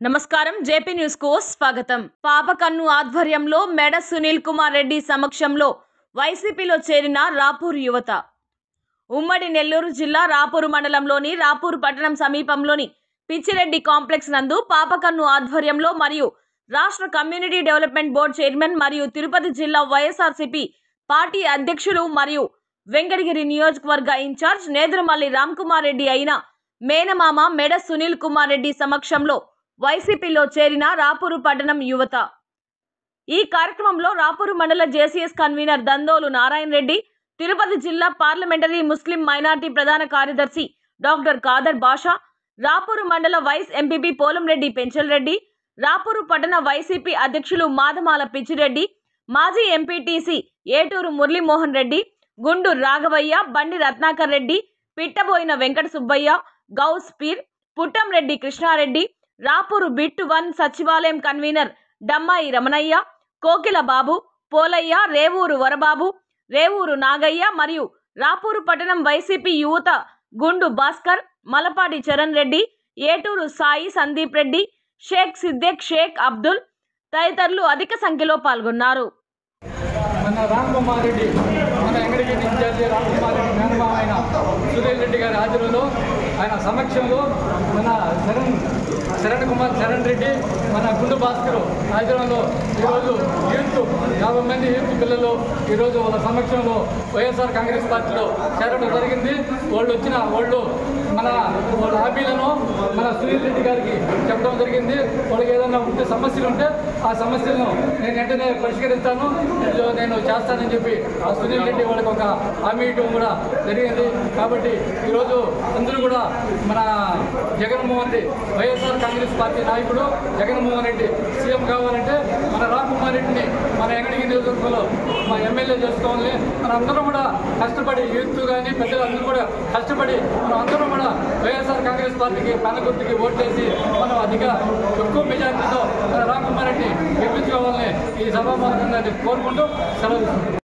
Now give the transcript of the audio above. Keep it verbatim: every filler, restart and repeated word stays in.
నమస్కారం JP news కు స్వాగతం। పాపకన్ను ఆధ్వర్యంలో మెడ సునీల్ కుమార్ రెడ్డి సమక్షంలో వైసీపీలో చేరిన రాపూర్ యువత। ఉమ్మడి నెల్లూరు జిల్లా రాపూర్ మండలంలోని రాపూర్ పట్టణం సమీపంలోని పిచ్చిరెడ్డి కాంప్లెక్స్ నందు పాపకన్ను ఆధ్వర్యంలో మరియు రాష్ట్ర కమ్యూనిటీ డెవలప్మెంట్ బోర్డు చైర్మన్ మరియు తిరుపతి జిల్లా వైఎస్ఆర్సీపీ పార్టీ అధ్యక్షులు మరియు వెంకటగిరి నియోజకవర్గ ఇన్ఛార్జ్ నేదురుమల్లి రామ్ కుమార్ రెడ్డి అయిన మేనమామ మెడ సునీల్ కుమార్ రెడ్డి సమక్షంలో వైసీపీలో చేరిన రాపూరు పట్టణం యువత। ఈ కార్యక్రమంలో రాపూరు మండల జేసీఎస్ కన్వీనర్ దందోలు నారాయణ రెడ్డి, తిరుపతి జిల్లా పార్లమెంటరీ ముస్లిం మైనార్టీ ప్రధాన కార్యదర్శి డాక్టర్ ఖాదర్ బాషా, రాపూరు మండల వైస్ ఎంపీపీ పోలంరెడ్డి పెంచల్ రెడ్డి, రాపూరు పట్టణ వైసీపీ అధ్యక్షులు మాదమాల పిచ్చిరెడ్డి, మాజీ ఎంపీటీసీ ఏటూరు మురళీమోహన్ రెడ్డి, గుండు రాఘవయ్య, బండి రత్నాకర్ రెడ్డి, పిట్టబోయిన వెంకట సుబ్బయ్య, గౌస్ పీర్, పుట్టంరెడ్డి కృష్ణారెడ్డి, రాపూరు బిట్ వన్ సచివాలయం కన్వీనర్ డమ్మాయి రమణయ్య, కోకిల బాబు, పోలయ్య, రేవూరు వరబాబు, రేవూరు నాగయ్య మరియు రాపూరు పట్టణం వైసీపీ యువత గుండు భాస్కర్, మలపాటి చరణ్ రెడ్డి, ఏటూరు సాయి సందీప్ రెడ్డి, షేక్ సిద్దేక్, షేక్ అబ్దుల్ తదితరులు అధిక సంఖ్యలో పాల్గొన్నారు। మన రామ్ కుమార్ రెడ్డి మన వెంకటగిరి ఇన్ఛార్జి రామ్ కుమార్ రెడ్డి మేనమామ ఆయన సునీల్ రెడ్డి గారి ఆధ్వర్యంలో ఆయన సమక్షంలో మన శరణ్ శరణ్ కుమార్ శరణ్ రెడ్డి మన గుండు భాస్కర్ ఆధ్వర్యంలో ఈరోజు యూత్ యాభై మంది యూత్ పిల్లలు ఈరోజు వాళ్ళ సమక్షంలో వైఎస్ఆర్ కాంగ్రెస్ పార్టీలో చేరడం జరిగింది। వాళ్ళు వచ్చిన వాళ్ళు మన వాళ్ళ హామీలను మన సునీల్ రెడ్డి గారికి చెప్పడం జరిగింది। వాళ్ళకి ఏదైనా ఉంటే సమస్యలు ఉంటే ఆ సమస్యలను నేను వెంటనే పరిష్కరిస్తాను, నేను చేస్తానని చెప్పి ఆ సునీల్ రెడ్డి వాళ్ళకి ఒక హామీ ఇవ్వడం కూడా జరిగింది। కాబట్టి ఈరోజు అందరూ కూడా మన Jaganmohan Reddy YSR Congress party నాయకుడు జగన్మోహన్ రెడ్డి సీఎం కావాలంటే మన రామ్ కుమార్ రెడ్డిని మన వెంకటగిరి నియోజకవర్గంలో మా ఎమ్మెల్యే చేసుకోవాలి। మన అందరం కూడా కష్టపడి యూత్ కానీ పెద్దలు అందరూ కూడా కష్టపడి మనం అందరం కూడా వైఎస్ఆర్ కాంగ్రెస్ పార్టీకి పనగుర్తికి ఓట్లేసి మనం అధిక ఎక్కువ మెజార్టీతో మన రామ్ కుమార్ రెడ్డిని గెలిపించుకోవాలని ఈ సభాముఖంగా కోరుకుంటూ సెలవు.